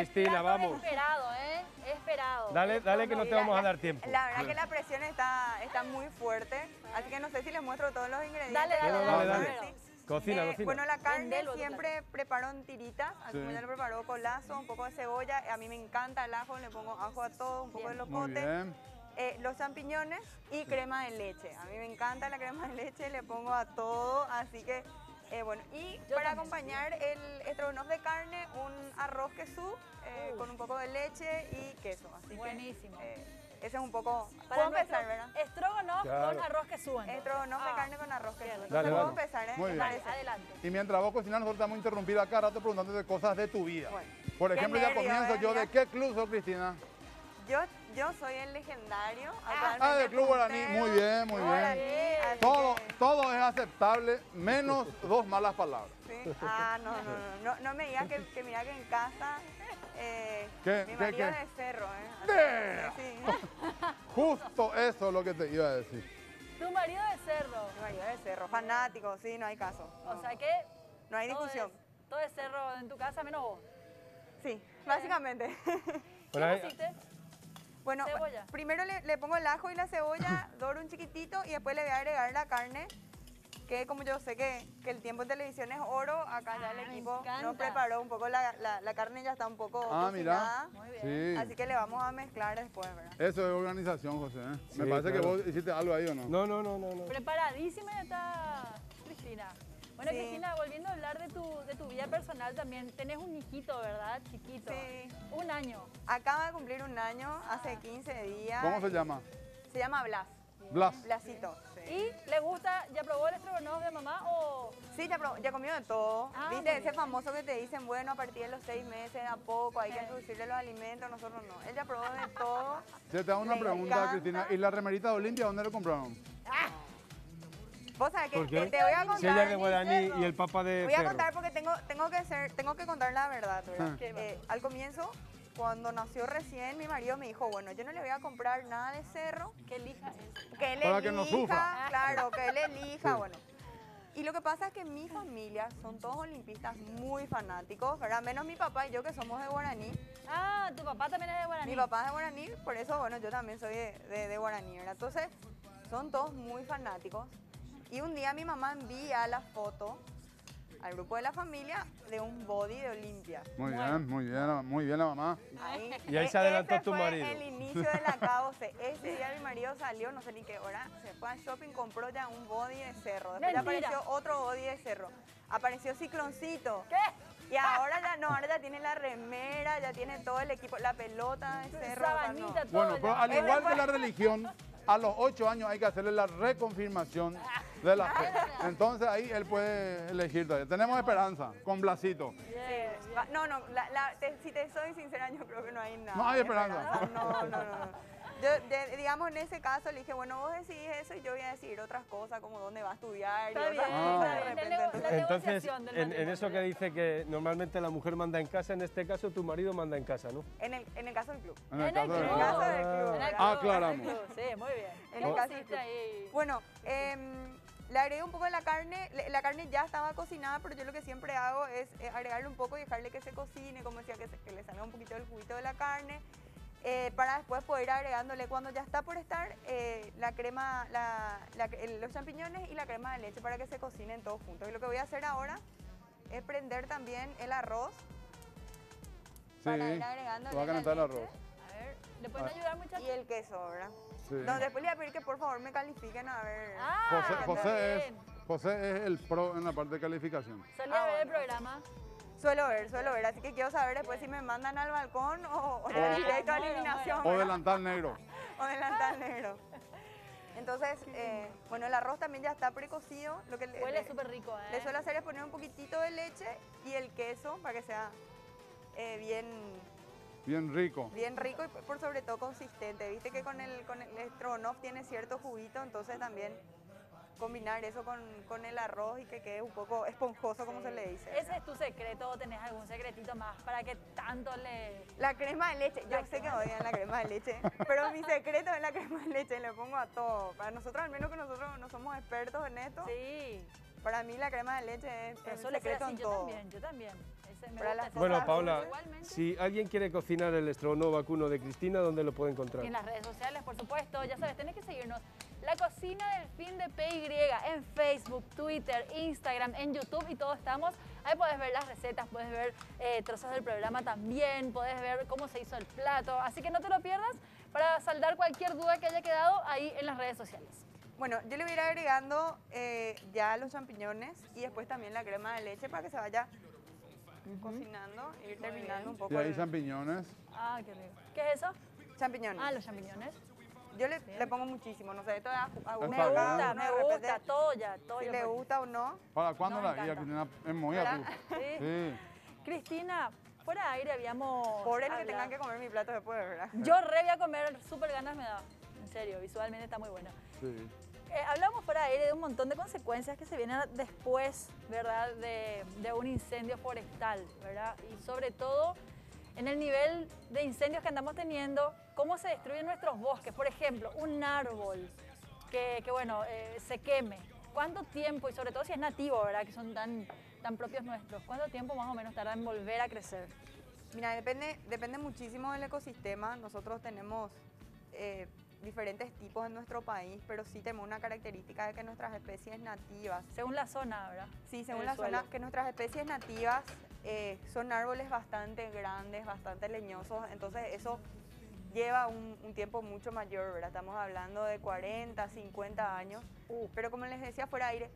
Cristina, vamos. Esperado, ¿eh? Esperado. Dale que no te vamos a dar tiempo. La verdad que la presión está muy fuerte, así que no sé si les muestro todos los ingredientes. Dale. Sí. Cocina. Bueno, la carne Vendelo, siempre preparo en tiritas, así como ya lo preparo colazo, un poco de cebolla, a mí me encanta el ajo, le pongo ajo a todo, un poco de Muy locote. bien. Los champiñones y crema de leche. A mí me encanta la crema de leche, le pongo a todo, así que bueno. Y para acompañar el estrogonoff de carne, un arroz quesú con un poco de leche y queso. Así buenísimo. Que ese es un poco... Para ¿Puedo empezar, verdad? Estrogonoff Claro. con arroz que suben. Estrogonoff de carne con arroz quesú. Dale, Entonces, dale. ¿puedo empezar, Muy ¿Me bien. parece? Adelante. Y mientras vos cocinas, nosotros te vamos a interrumpir acá rato preguntándote cosas de tu vida. Bueno. Por Qué ejemplo, ya nervio, comienzo yo. mira. ¿De qué club sos, Cristina? Yo soy el legendario. del Club Guaraní. Muy bien, muy Guaraní, bien. así Todo, que- todo es aceptable, menos dos malas palabras. ¿Sí? No me digas que mira que en casa ¿Qué? mi ¿Qué? marido ¿Qué? es de cerro, ¡Damn! Sí. Justo eso es lo que te iba a decir. Tu marido de cerdo. Mi marido es de cerro, fanático, sí, no hay caso. O sea que... No hay todo discusión. todo es cerro en tu casa, menos vos. Sí, básicamente. ¿Qué Bueno, pusiste? Bueno, Cebolla. primero le pongo el ajo y la cebolla, doro un chiquitito y después le voy a agregar la carne. Que como yo sé que el tiempo en televisión es oro, acá ya el Me equipo encanta. nos preparó un poco, la carne ya está un poco Ah, mira. cocinada. Muy bien. Sí. Así que le vamos a mezclar después, ¿verdad? Eso es organización, José. ¿eh? Sí, Me parece que claro. vos hiciste algo ahí, ¿o no? No. Preparadísima ya está Cristina. Bueno, Sí. Cristina, volviendo a hablar de tu vida personal también, tenés un hijito, ¿verdad? Chiquito. Sí. 1 año. Acaba de cumplir un año, hace 15 días. ¿Cómo se llama? Se llama Blas. Blas. Blasito. Sí, ¿Y le gusta, ya probó el estrogonoff de mamá o...? Sí, ya comió de todo. Ah, muy ¿Viste? Ese bien. famoso que te dicen, bueno, a partir de los 6 meses, a poco, hay que introducirle los alimentos, nosotros no. Él ya probó de todo. Te hago una Le pregunta, encanta. Cristina. ¿Y la remerita de Olimpia dónde lo compraron? Vos sabés que ¿Por qué? te voy a contar. Si ella es de Guaraní y el papá de Voy a Cerro. contar porque tengo que contar la verdad, ¿verdad? Al comienzo, cuando nació recién, mi marido me dijo, bueno, yo no le voy a comprar nada de cerro, Que elija eso. que él Para elija, que no sufra. claro, que él elija, bueno. Y lo que pasa es que mi familia son todos olimpistas muy fanáticos, ¿verdad? Menos mi papá y yo que somos de Guaraní. Ah, tu papá también es de Guaraní. Mi papá es de Guaraní, por eso, bueno, yo también soy de Guaraní, ¿verdad? Entonces, son todos muy fanáticos. Y un día mi mamá envía la foto al grupo de la familia de un body de Olimpia. Muy bien la mamá. Y ahí se adelantó ese tu fue marido. el inicio de la causa. Ese día mi marido salió, no sé ni qué hora, se fue al shopping, compró ya un body de cerro. Después ya Mentira. apareció otro body de cerro. Apareció Cicloncito. ¿Qué? Y ahora ya tiene la remera, ya tiene todo el equipo, la pelota de cerro. o sea, no. Sabanita, todo. Bueno, pero al Ese igual fue- que la religión, a los 8 años hay que hacerle la reconfirmación de la fe. Entonces ahí él puede elegir todavía. Tenemos esperanza con Blasito. Si te soy sincera, yo creo que no hay nada. No hay de esperanza. No. Yo, digamos, en ese caso le dije, bueno, vos decidís eso y yo voy a decidir otras cosas, como dónde va a estudiar y Está bien, otras cosas de está bien. repente. La Entonces, Entonces, negociación del en matrimonio. eso que dice que normalmente la mujer manda en casa, en este caso tu marido manda en casa, ¿no? en el caso del club. En el En el caso de club. En el caso del club. En el ¿verdad? club, Aclaramos. en el club, Sí, muy bien. En ¿Qué el caso del pusiste club. ahí? Bueno, le agregué un poco de la carne. La carne ya estaba cocinada, pero yo lo que siempre hago es agregarle un poco y dejarle que se cocine, como decía, que le salga un poquito del juguito de la carne. Para después poder ir agregándole cuando ya está por estar la crema, los champiñones y la crema de leche para que se cocinen todos juntos. Y lo que voy a hacer ahora es prender también el arroz. Sí, Para ir agregándole va a la calentar el leche. arroz. A ver, ¿le pueden ayudar, muchachos? Y el queso, ¿verdad? Sí. No, después le voy a pedir que por favor me califiquen a ver. Ah, José bien. es el pro en la parte de calificación. Salí a ver el bueno. programa. Suelo ver, así que quiero saber después si me mandan al balcón o directo a eliminación. O delantal negro. O delantal negro. Entonces, bueno, el arroz también ya está precocido. Lo que Huele súper rico, ¿eh? le suelo hacer es poner un poquitito de leche y el queso para que sea Bien rico. bien rico y por sobre todo consistente. Viste que con el estrogonoff tiene cierto juguito, entonces también combinar eso con el arroz y que quede un poco esponjoso, como se le dice. ¿Ese es tu secreto o tenés algún secretito más para que tanto le...? La crema de leche, yo sé que odian la crema de leche, pero mi secreto es la crema de leche, le pongo a todo. Para nosotros, al menos que nosotros no somos expertos en esto, Sí. para mí la crema de leche es Pero el suele ser secreto así, en todo. yo también. Ese me Para gusta las ese Bueno, cosas sabor. Paula, Igualmente. si alguien quiere cocinar el estrogonofe vacuno de Cristina, ¿dónde lo puede encontrar? En las redes sociales, por supuesto. Ya sabes, tenés que seguirnos. La Cocina del Fin de PY en Facebook, Twitter, Instagram, en YouTube y todos estamos. Ahí puedes ver las recetas, puedes ver trozos del programa también, puedes ver cómo se hizo el plato. Así que no te lo pierdas para saldar cualquier duda que haya quedado ahí en las redes sociales. Bueno, yo le voy a ir agregando ya los champiñones y después también la crema de leche para que se vaya cocinando e ir terminando un poco. Y ahí el champiñones. Ah, qué rico. ¿Qué es eso? champiñones. Ah, los champiñones. Yo le pongo muchísimo, no sé, esto es a gusto. Me Está bien. gusta, ¿no? me De repente, gusta, todo ya, todo Si ya le por- gusta o no. ¿Para cuándo No, me la guía, encanta. Cristina? Es muy ¿Verdad? tú. Sí. Sí. Cristina, fuera de aire habíamos Pobre los que hablado. tengan que comer mi plato después, ¿verdad? Yo re voy a comer, súper ganas me da. En serio, visualmente está muy buena. Sí. Hablamos fuera de aire de un montón de consecuencias que se vienen después, ¿verdad? De un incendio forestal, ¿verdad? Y sobre todo en el nivel de incendios que andamos teniendo, cómo se destruyen nuestros bosques. Por ejemplo, un árbol que bueno, se queme. ¿Cuánto tiempo, y sobre todo si es nativo, ¿verdad? Que son tan propios nuestros, ¿cuánto tiempo más o menos tarda en volver a crecer? Mira, depende muchísimo del ecosistema. Nosotros tenemos diferentes tipos en nuestro país, pero sí tenemos una característica de que nuestras especies nativas, Según la zona, ¿verdad? sí, según El la zona, suelo. que nuestras especies nativas son árboles bastante grandes, bastante leñosos, entonces eso lleva un tiempo mucho mayor, ¿verdad? Estamos hablando de 40, 50 años, pero como les decía fuera de aire,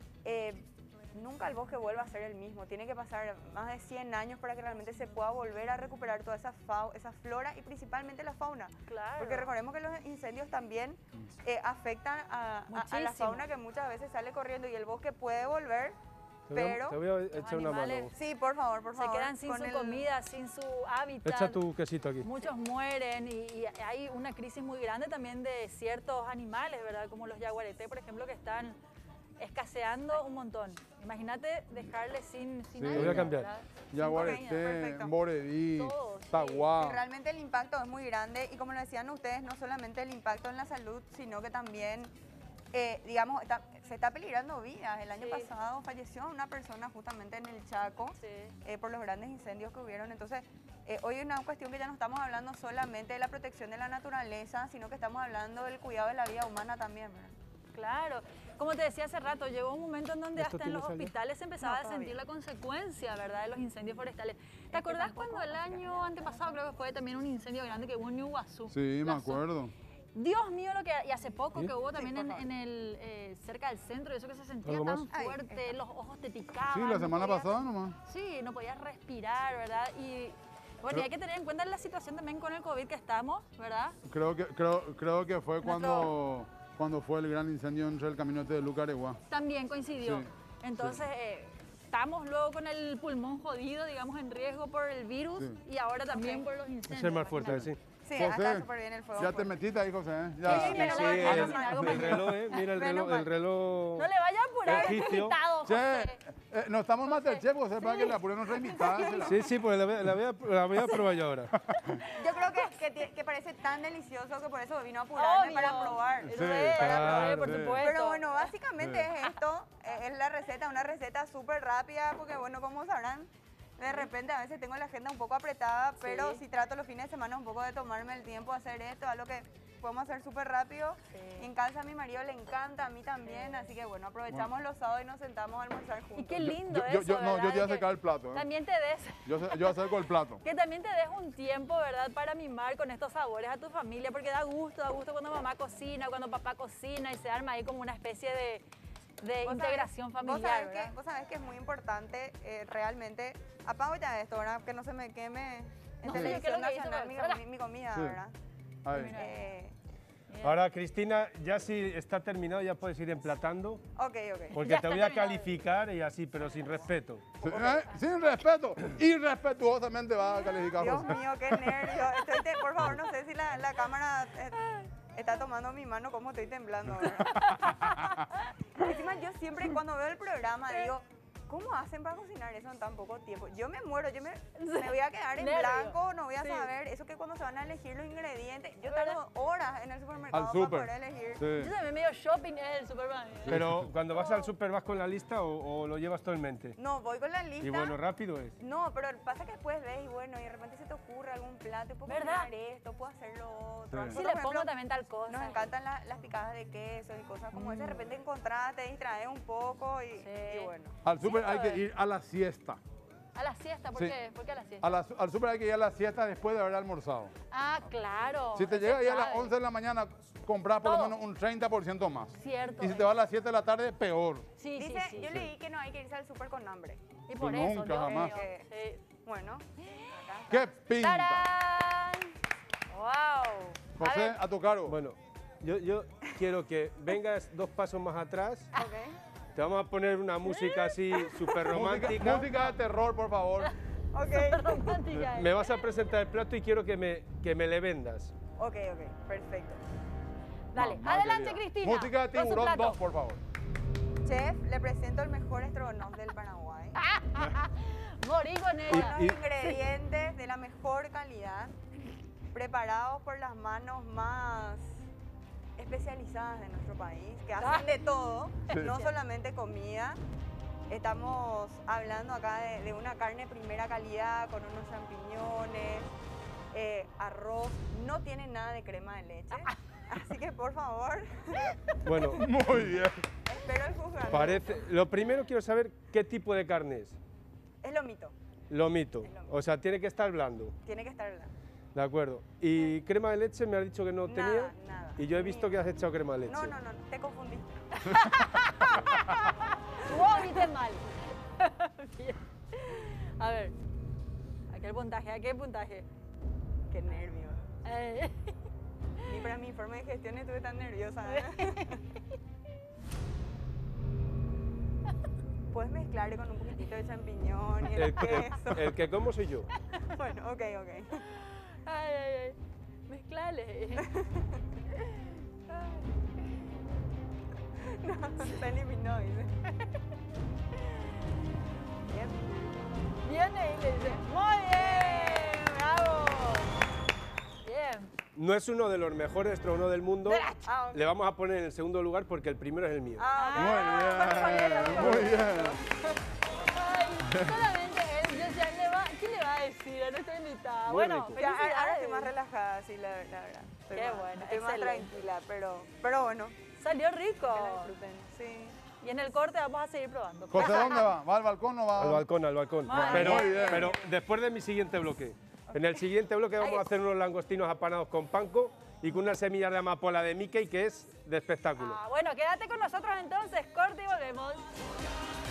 nunca el bosque vuelva a ser el mismo. Tiene que pasar más de 100 años para que realmente se pueda volver a recuperar toda esa flora y principalmente la fauna. Claro. Porque recordemos que los incendios también afectan a la Muchísimo. fauna que muchas veces sale corriendo y el bosque puede volver, Te voy a- pero... Te voy a echar una mano. animales Sí, por favor, por Se favor. quedan sin con su el- comida, sin su hábitat. Echa tu quesito aquí. Muchos mueren y hay una crisis muy grande también de ciertos animales, ¿verdad? Como los yaguareté, por ejemplo, que están escaseando un montón. Imagínate dejarle sin Lo voy a hábitat, cambiar. ¿verdad? Yaguareté, perfecto. Boredí, Todo, sí. Taguá. Realmente el impacto es muy grande y como lo decían ustedes, no solamente el impacto en la salud, sino que también, digamos, se está peligrando vidas. El año Sí. pasado falleció una persona justamente en el Chaco Sí. por los grandes incendios que hubieron. Entonces, hoy es una cuestión que ya no estamos hablando solamente de la protección de la naturaleza, sino que estamos hablando del cuidado de la vida humana también, ¿verdad? Claro. Como te decía hace rato, llegó un momento en donde ¿Esto hasta en los tiene saldo? hospitales se empezaba No, a sentir todavía. la consecuencia, ¿verdad?, de los incendios forestales. ¿Te acordás cuando el año antepasado creo que fue también un incendio grande que hubo en Iguazú? Sí, me La acuerdo. Dios mío, lo que y hace poco ¿Sí? que hubo Sí, también por en, favor. en el cerca del centro, y eso que se sentía ¿Algo tan más? Ahí, fuerte, está. los ojos te picaban. Sí, la no semana podías- pasada nomás. Sí, no podías respirar, ¿verdad? Y bueno, Pero- y hay que tener en cuenta la situación también con el COVID que estamos, ¿verdad? Creo que fue cuando fue el gran incendio entre el caminote de Lucaregua. También coincidió. Sí, Entonces, estamos luego con el pulmón jodido, digamos, en riesgo por el virus Sí. y ahora también por los incendios. Ese es más fuerte, sí. Sí, acá José, súper bien el fuego. ya te fuerte. metiste ahí, José. ¿eh? Sí, Ya. sí, pero Sí, no, el, vamos a hacer algo el más. reloj, mira el Menos reloj, mal. el reloj. No le vaya a apurar a este Egipcio. invitado, Che, José. no estamos en Masterchef, José, para que le apure nuestra invitada. Sí, sí, pues la voy a probar yo ahora. Yo creo que parece tan delicioso que por eso vino a apurarme Obvio. para probar. Eso Sí, es, para claro, probar, por sí. supuesto. Pero bueno, básicamente es esto, es la receta, una receta súper rápida, porque bueno, como sabrán, de repente a veces tengo la agenda un poco apretada, pero Sí. si trato los fines de semana un poco de tomarme el tiempo de hacer esto, algo que podemos hacer súper rápido. Sí. En casa a mi marido le encanta, a mí también, así que bueno, aprovechamos los sábados y nos sentamos a almorzar juntos. Y qué lindo Yo eso, no, yo ¿verdad? te voy a Que sacar el plato. ¿eh? También te des, Yo acerco el plato. que también te des un tiempo, ¿verdad?, para mimar con estos sabores a tu familia, porque da gusto cuando mamá cocina, cuando papá cocina y se arma ahí como una especie de Vos integración sabés- familiar, ¿verdad? Vos sabés que es muy importante realmente, apago ya esto, ¿verdad? Que no se me queme en No, sí, televisión ¿qué es lo que hizo? nacional mi comida, Sí. ¿verdad? Ahí. Mira. Ahora, Cristina, ya si está terminado, ya puedes ir emplatando, Ok. porque Ya te está voy a terminado. calificar y así, pero sin respeto. Sí, sin respeto, irrespetuosamente va a calificar Dios José. mío, qué nervio. Por favor, no sé si la cámara está tomando mi mano, cómo estoy temblando. ¿verdad? Encima yo siempre cuando veo el programa digo, ¿cómo hacen para cocinar eso en tan poco tiempo? Yo me muero, me voy a quedar en Nervio. blanco, no voy a Sí. saber. Eso que cuando se van a elegir los ingredientes, yo ¿Verdad? tardo horas en el supermercado Al para súper. poder elegir Sí. Yo también medio shopping es el Superman. Pero cuando vas al súper, ¿vas con la lista o lo llevas todo en mente? No, voy con la lista. Y bueno, rápido es. No, pero pasa que después ves y bueno, y de repente se te ocurre algún plato, puedo ¿Verdad? cocinar esto, puedo hacer lo otro. Sí. A Si nosotros, le por pongo ejemplo, también tal cosa. nos encantan las picadas de queso y cosas como esa. De repente encontrás, te distraes un poco y bueno. Al súper Sí, hay a que ver. ir a la siesta. A la siesta, ¿por Sí. qué? ¿Por qué a la siesta? Al súper hay que ir a la siesta después de haber almorzado. Ah, claro. Si te eso llega es ahí a las clave. 11 de la mañana, compras por lo Todo. menos un 30% más. Cierto. Y si te vas a las 7 de la tarde, peor. Sí, Dice, sí, sí. yo leí que no hay que irse al súper con hambre. Y por Nunca, eso, Dios jamás. mío. Sí. Bueno, acá está. ¡Qué pinta! ¡Tarán! ¡Wow! José, ver, a tu cargo. Bueno, yo quiero que vengas 2 pasos más atrás. Ok. Te vamos a poner una música así súper romántica. Música de terror, por favor. Ok. romántica. Me vas a presentar el plato y quiero que me le vendas. Ok, perfecto. Dale, Mamá adelante, querida. Cristina. Música de con su tiburón plato. 2, por favor. Chef, le presento el mejor estrogonoff del Paraguay. Morí con Con ella. los ingredientes de la mejor calidad, preparados por las manos más especializadas de nuestro país, que hacen de todo, Sí. no solamente comida. Estamos hablando acá de una carne primera calidad con unos champiñones, arroz, no tiene nada de crema de leche. Así que por favor, Bueno, Muy bien. espero el juzgado. lo primero quiero saber qué tipo de carne es. Es lomito, Lomito. Es lomito. O sea, tiene que estar blando. tiene que estar blanco. De acuerdo. Y crema de leche me has dicho que no tenía. Nada. Y yo he visto que has echado crema de leche. No, te confundiste. Vos viste mal. Bien. A ver. Aquel puntaje, aquel puntaje. Qué nervio. Eh, Ni para mi informe de gestión estuve tan nerviosa. ¿eh? Puedes mezclarle con un poquitito de champiñón y el queso. El que como soy yo. Bueno, ok. Ay. Mezclale. No, se eliminó, dice. Bien. Viene y le dice, muy bien, bravo. Bien. No es uno de los mejores estrogonos del mundo. Ah, ok. Le vamos a poner en el segundo lugar porque el primero es el mío. Muy bien. Ay, solamente él, yo decía, ¿qué le va a decir a nuestra invitada? Muy Bueno, rico. Ya, ahora felicidades. estoy más relajada, sí, la verdad. Estoy Qué más- bueno, Estoy más excelente. tranquila, pero bueno, Salió rico. que la disfruten. Sí. Y en el corte vamos a seguir probando. José, ¿dónde va? ¿Va al balcón o va? Al balcón, al balcón. Muy Pero, bien. pero después de mi siguiente bloque. En el siguiente bloque vamos a hacer unos langostinos apanados con panko y con unas semillas de amapola de Mickey que es de espectáculo. Bueno, quédate con nosotros entonces, corte y volvemos.